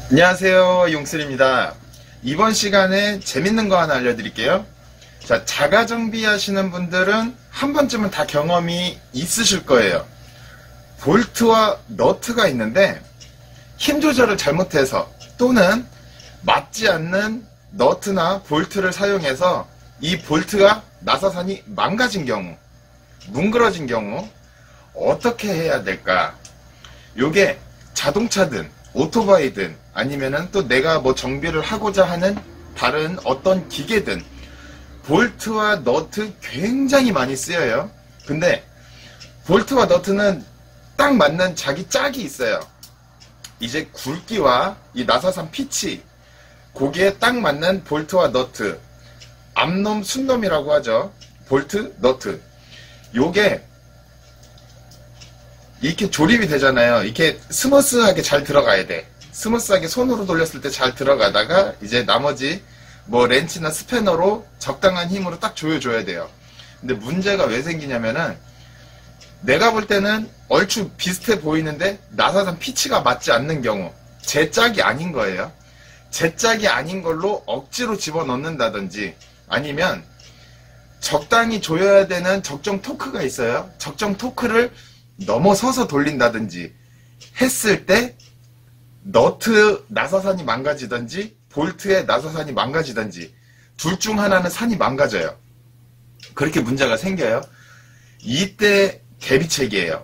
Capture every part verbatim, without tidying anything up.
안녕하세요, 용슬입니다. 이번 시간에 재밌는 거 하나 알려드릴게요. 자, 자가 정비 하시는 분들은 한 번쯤은 다 경험이 있으실 거예요. 볼트와 너트가 있는데 힘 조절을 잘못해서 또는 맞지 않는 너트나 볼트를 사용해서 이 볼트가 나사산이 망가진 경우, 뭉그러진 경우 어떻게 해야 될까? 요게 자동차든 오토바이든 아니면은 또 내가 뭐 정비를 하고자 하는 다른 어떤 기계든 볼트와 너트 굉장히 많이 쓰여요. 근데 볼트와 너트는 딱 맞는 자기 짝이 있어요. 이제 굵기와 이 나사산 피치, 거기에 딱 맞는 볼트와 너트, 앞놈 순놈이라고 하죠. 볼트, 너트. 요게 이렇게 조립이 되잖아요. 이렇게 스무스하게 잘 들어가야 돼. 스무스하게 손으로 돌렸을 때 잘 들어가다가 이제 나머지 뭐 렌치나 스패너로 적당한 힘으로 딱 조여줘야 돼요. 근데 문제가 왜 생기냐면은 내가 볼 때는 얼추 비슷해 보이는데 나사산 피치가 맞지 않는 경우, 제 짝이 아닌 거예요. 제 짝이 아닌 걸로 억지로 집어넣는다든지 아니면 적당히 조여야 되는 적정 토크가 있어요. 적정 토크를 넘어서서 돌린다든지 했을 때 너트 나사산이 망가지든지 볼트의 나사산이 망가지든지 둘 중 하나는 산이 망가져요. 그렇게 문제가 생겨요. 이때 대비책이에요.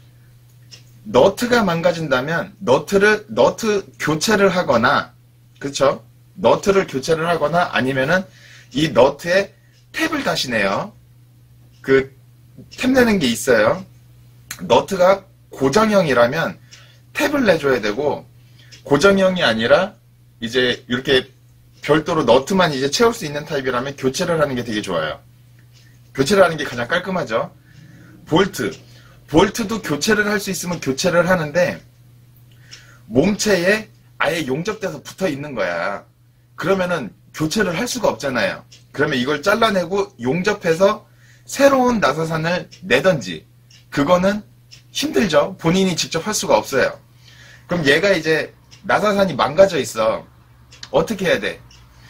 너트가 망가진다면 너트를 너트 교체를 하거나, 그쵸? 너트를 교체를 하거나 아니면은 이 너트에 탭을 다시네요. 그 탭 내는 게 있어요. 너트가 고정형이라면 탭을 내줘야 되고, 고정형이 아니라 이제 이렇게 별도로 너트만 이제 채울 수 있는 타입이라면 교체를 하는 게 되게 좋아요. 교체를 하는 게 가장 깔끔하죠. 볼트. 볼트도 교체를 할 수 있으면 교체를 하는데 몸체에 아예 용접돼서 붙어 있는 거야. 그러면은 교체를 할 수가 없잖아요. 그러면 이걸 잘라내고 용접해서 새로운 나사산을 내던지, 그거는 힘들죠. 본인이 직접 할 수가 없어요. 그럼 얘가 이제 나사산이 망가져 있어. 어떻게 해야 돼?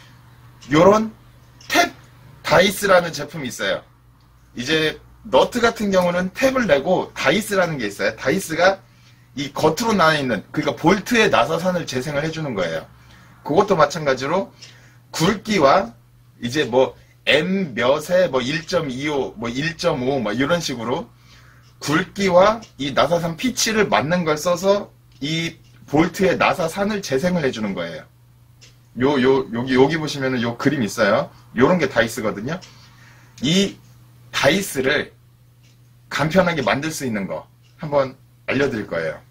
요런 탭 다이스라는 제품이 있어요. 이제 너트 같은 경우는 탭을 내고 다이스라는 게 있어요. 다이스가 이 겉으로 나와 있는, 그러니까 볼트의 나사산을 재생을 해주는 거예요. 그것도 마찬가지로 굵기와 이제 뭐 M 몇에 뭐 일 점 이오, 뭐 일 점 오, 뭐 이런 식으로 굵기와 이 나사산 피치를 맞는 걸 써서 이 볼트의 나사산을 재생을 해주는 거예요. 요, 요, 여기, 여기 보시면은 요 그림 있어요. 요런 게 다이스거든요. 이 다이스를 간편하게 만들 수 있는 거 한번 알려드릴 거예요.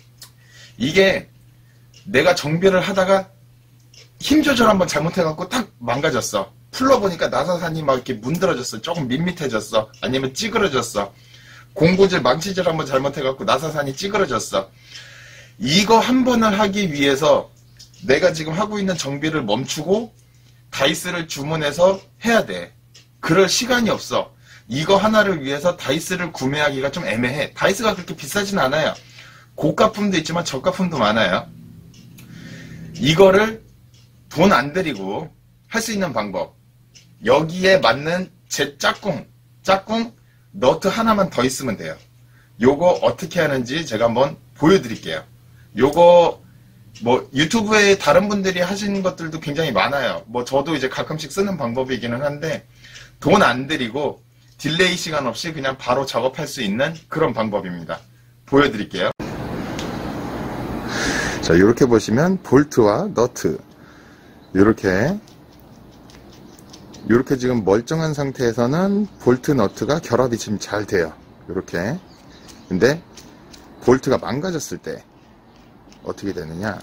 이게 내가 정비를 하다가 힘 조절 한번 잘못해갖고 딱 망가졌어. 풀러보니까 나사산이 막 이렇게 문드러졌어. 조금 밋밋해졌어. 아니면 찌그러졌어. 공구질, 망치질 한번 잘못해갖고 나사산이 찌그러졌어. 이거 한 번을 하기 위해서 내가 지금 하고 있는 정비를 멈추고 다이스를 주문해서 해야 돼. 그럴 시간이 없어. 이거 하나를 위해서 다이스를 구매하기가 좀 애매해. 다이스가 그렇게 비싸진 않아요. 고가품도 있지만 저가품도 많아요. 이거를 돈 안 들이고 할 수 있는 방법. 여기에 맞는 제 짝꿍, 짝꿍 너트 하나만 더 있으면 돼요. 요거 어떻게 하는지 제가 한번 보여드릴게요. 요거 뭐 유튜브에 다른 분들이 하시는 것들도 굉장히 많아요. 뭐 저도 이제 가끔씩 쓰는 방법이기는 한데 돈 안 들이고 딜레이 시간 없이 그냥 바로 작업할 수 있는 그런 방법입니다. 보여드릴게요. 자, 이렇게 보시면 볼트와 너트 이렇게 이렇게 지금 멀쩡한 상태에서는 볼트 너트가 결합이 지금 잘 돼요. 이렇게. 근데 볼트가 망가졌을 때 어떻게 되느냐?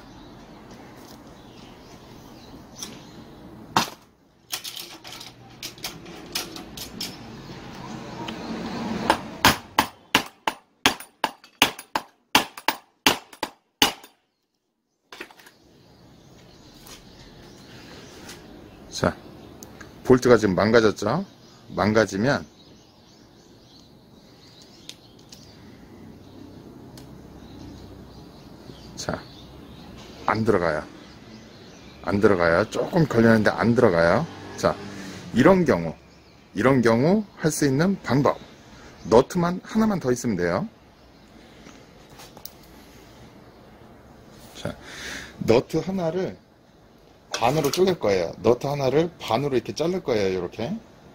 자, 볼트가 지금 망가졌죠? 망가지면 자, 안 들어가요. 안 들어가요. 조금 걸렸는데 안 들어가요. 자, 이런 경우 이런 경우 할 수 있는 방법, 너트만 하나만 더 있으면 돼요. 자, 너트 하나를 반으로 쪼갤 거예요. 너트 하나를 반으로 이렇게 자를 거예요. 이렇게.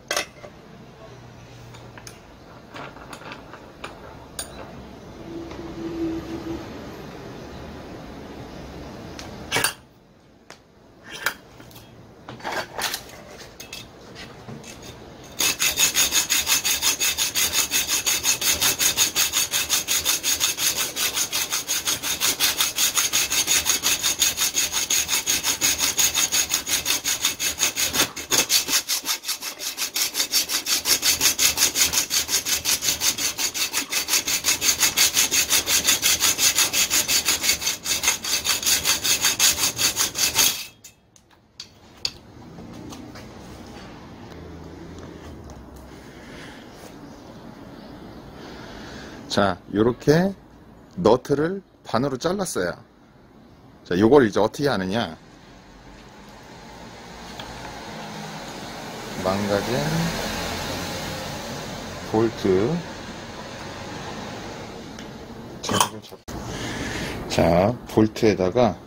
자, 요렇게 너트를 반으로 잘랐어요. 자, 요걸 이제 어떻게 하느냐. 망가진 볼트. 자, 볼트에다가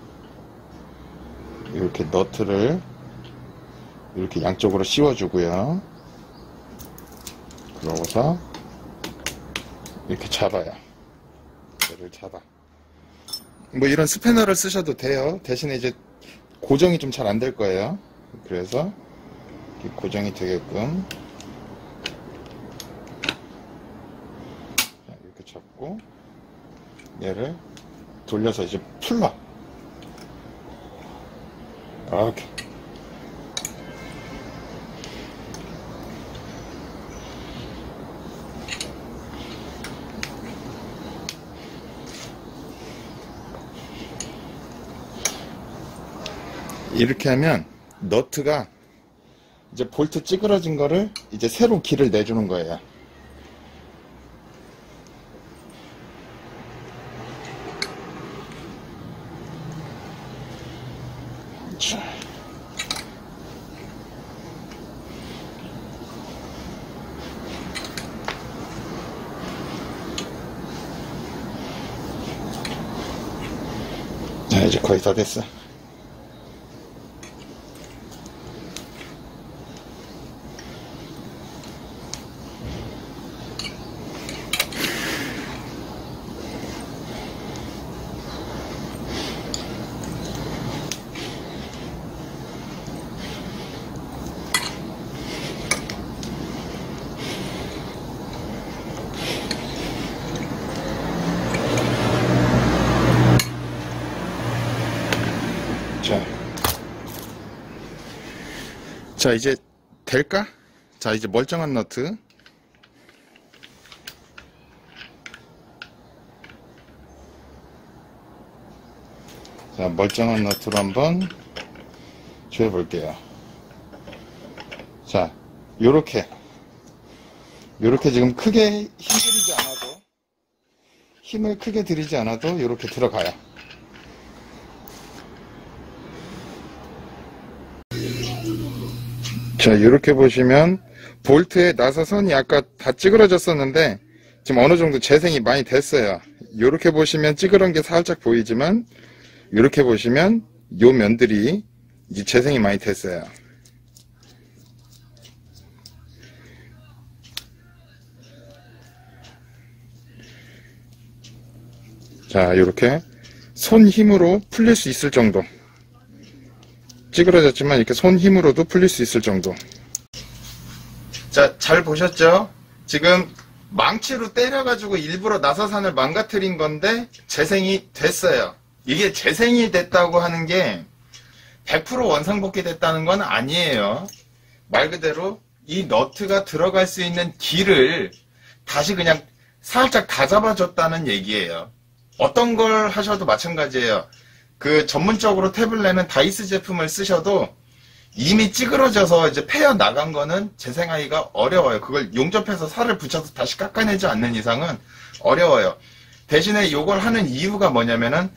이렇게 너트를 이렇게 양쪽으로 씌워주고요. 그러고서 이렇게 잡아요. 얘를 잡아. 뭐 이런 스패너를 쓰셔도 돼요. 대신에 이제 고정이 좀 잘 안 될 거예요. 그래서 이렇게 고정이 되게끔 이렇게 잡고 얘를 돌려서 이제 풀러. 이렇게. 이렇게 하면 너트가 이제 볼트 찌그러진 거를 이제 새로 길을 내주는 거예요. 자. 자, 이제 거의 다 됐어. 자, 자 이제 될까? 자, 이제 멀쩡한 너트. 자, 멀쩡한 너트로 한번 조여 볼게요. 자, 요렇게 요렇게 지금 크게 힘 들이지 않아도, 힘을 크게 들이지 않아도 요렇게 들어가요. 자, 이렇게 보시면 볼트의 나사선이 아까 다 찌그러졌었는데 지금 어느 정도 재생이 많이 됐어요. 이렇게 보시면 찌그러진 게 살짝 보이지만 이렇게 보시면 요 면들이 이제 재생이 많이 됐어요. 자, 이렇게 손 힘으로 풀릴 수 있을 정도. 찌그러졌지만 이렇게 손 힘으로도 풀릴 수 있을 정도. 자, 잘 보셨죠? 지금 망치로 때려가지고 일부러 나사산을 망가뜨린 건데 재생이 됐어요. 이게 재생이 됐다고 하는 게 백 퍼센트 원상복귀 됐다는 건 아니에요. 말 그대로 이 너트가 들어갈 수 있는 길을 다시 그냥 살짝 다 잡아줬다는 얘기예요. 어떤 걸 하셔도 마찬가지예요. 그 전문적으로 탭을 내는 다이스 제품을 쓰셔도 이미 찌그러져서 이제 패여 나간 거는 재생하기가 어려워요. 그걸 용접해서 살을 붙여서 다시 깎아내지 않는 이상은 어려워요. 대신에 이걸 하는 이유가 뭐냐면은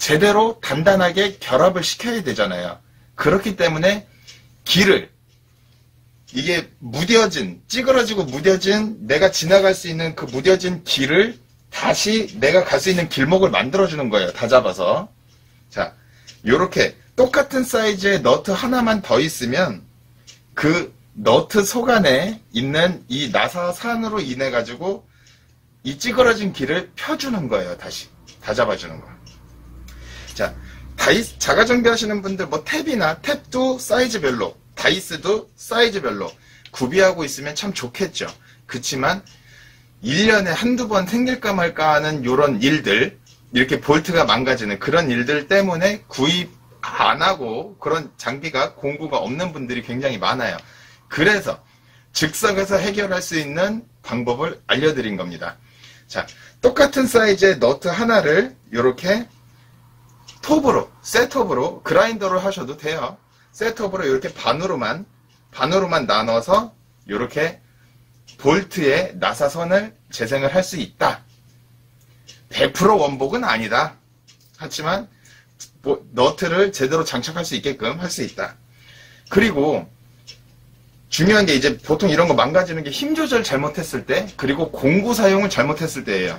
제대로 단단하게 결합을 시켜야 되잖아요. 그렇기 때문에 길을, 이게 무뎌진, 찌그러지고 무뎌진, 내가 지나갈 수 있는 그 무뎌진 길을 다시 내가 갈 수 있는 길목을 만들어주는 거예요. 다 잡아서. 자, 요렇게 똑같은 사이즈의 너트 하나만 더 있으면 그 너트 속 안에 있는 이 나사산으로 인해 가지고 이 찌그러진 길을 펴주는 거예요. 다시 다 잡아주는 거. 자, 다이스 자가 정비하시는 분들 뭐 탭이나 탭도 사이즈별로, 다이스도 사이즈별로 구비하고 있으면 참 좋겠죠. 그치만 일 년에 한두 번 생길까 말까 하는 요런 일들, 이렇게 볼트가 망가지는 그런 일들 때문에 구입 안 하고 그런 장비가 공구가 없는 분들이 굉장히 많아요. 그래서 즉석에서 해결할 수 있는 방법을 알려드린 겁니다. 자, 똑같은 사이즈의 너트 하나를 이렇게 톱으로, 셋톱으로, 그라인더로 하셔도 돼요. 셋톱으로 이렇게 반으로만, 반으로만 나눠서 이렇게 볼트에 나사선을 재생을 할 수 있다. 백 퍼센트 원복은 아니다. 하지만 뭐, 너트를 제대로 장착할 수 있게끔 할 수 있다. 그리고 중요한 게 이제 보통 이런 거 망가지는 게 힘 조절 잘못했을 때, 그리고 공구 사용을 잘못했을 때예요.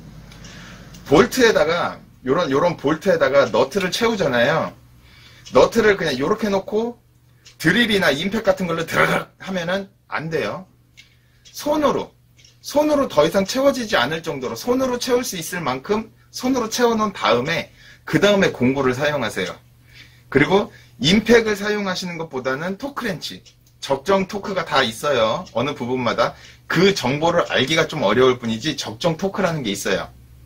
볼트에다가 요런 요런 볼트에다가 너트를 채우잖아요. 너트를 그냥 요렇게 놓고 드릴이나 임팩 같은 걸로 드르륵 하면은 안 돼요. 손으로 손으로 더 이상 채워지지 않을 정도로 손으로 채울 수 있을 만큼 손으로 채워놓은 다음에 그 다음에 공구를 사용하세요. 그리고 임팩을 사용하시는 것보다는 토크렌치, 적정 토크가 다 있어요. 어느 부분마다. 그 정보를 알기가 좀 어려울 뿐이지 적정 토크라는 게 있어요.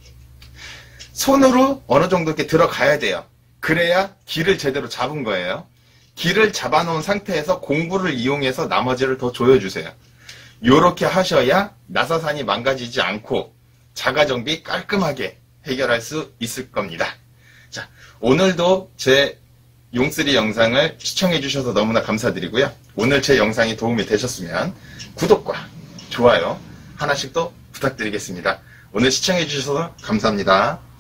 손으로 어느 정도 이렇게 들어가야 돼요. 그래야 길을 제대로 잡은 거예요. 길을 잡아놓은 상태에서 공구를 이용해서 나머지를 더 조여주세요. 요렇게 하셔야 나사산이 망가지지 않고 자가정비 깔끔하게 해결할 수 있을 겁니다. 자, 오늘도 제 용쓰리 영상을 시청해 주셔서 너무나 감사드리고요. 오늘 제 영상이 도움이 되셨으면 구독과 좋아요 하나씩 더 부탁드리겠습니다. 오늘 시청해 주셔서 감사합니다.